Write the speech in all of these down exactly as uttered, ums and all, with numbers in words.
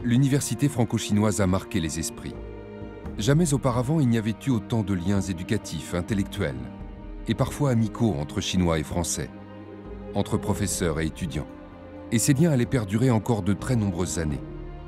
l'université franco-chinoise a marqué les esprits. Jamais auparavant il n'y avait eu autant de liens éducatifs, intellectuels, et parfois amicaux entre Chinois et Français, entre professeurs et étudiants. Et ces liens allaient perdurer encore de très nombreuses années.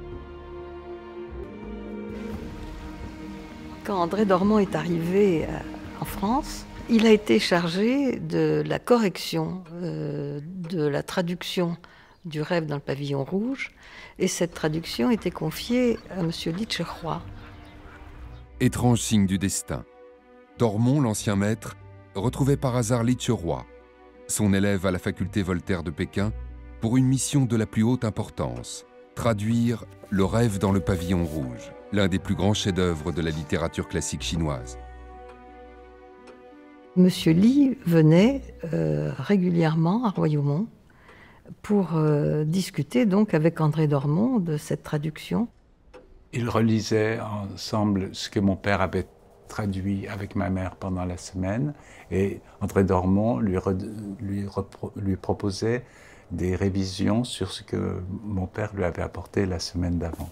Quand André Dormont est arrivé en France, il a été chargé de la correction, euh, de la traduction du Rêve dans le pavillon rouge, et cette traduction était confiée à M. Lietscheroy. Étrange signe du destin. Dormont, l'ancien maître, retrouvait par hasard Lietscheroy, son élève à la faculté Voltaire de Pékin, pour une mission de la plus haute importance, traduire Le Rêve dans le pavillon rouge, l'un des plus grands chefs-d'œuvre de la littérature classique chinoise. Monsieur Li venait euh, régulièrement à Royaumont pour euh, discuter donc avec André Dormont de cette traduction. Ils relisaient ensemble ce que mon père avait traduit avec ma mère pendant la semaine, et André Dormont lui, re, lui, repro, lui proposait des révisions sur ce que mon père lui avait apporté la semaine d'avant.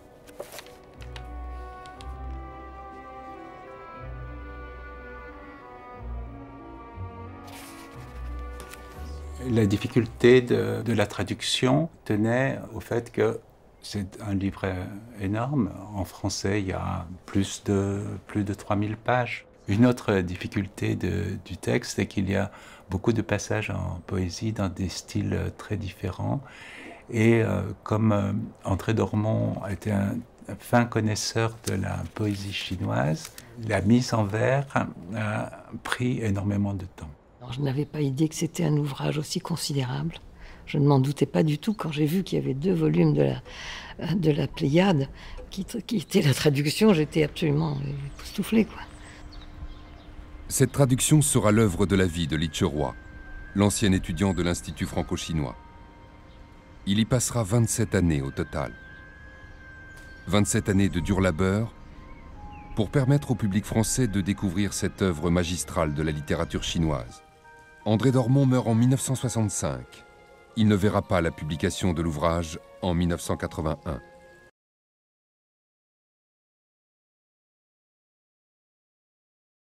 La difficulté de, de la traduction tenait au fait que c'est un livre énorme. En français, il y a plus de, plus de trois mille pages. Une autre difficulté de, du texte, c'est qu'il y a beaucoup de passages en poésie dans des styles très différents. Et euh, comme euh, André Dormont était un, un fin connaisseur de la poésie chinoise, la mise en vers a pris énormément de temps. Alors, je n'avais pas idée que c'était un ouvrage aussi considérable. Je ne m'en doutais pas du tout quand j'ai vu qu'il y avait deux volumes de la, de la Pléiade qui, qui était la traduction. J'étais absolument époustouflée, quoi. Cette traduction sera l'œuvre de la vie de Lietscheroy, l'ancien étudiant de l'Institut franco-chinois. Il y passera vingt-sept années au total. vingt-sept années de dur labeur pour permettre au public français de découvrir cette œuvre magistrale de la littérature chinoise. André Dormont meurt en mille neuf cent soixante-cinq. Il ne verra pas la publication de l'ouvrage en mille neuf cent quatre-vingt-un.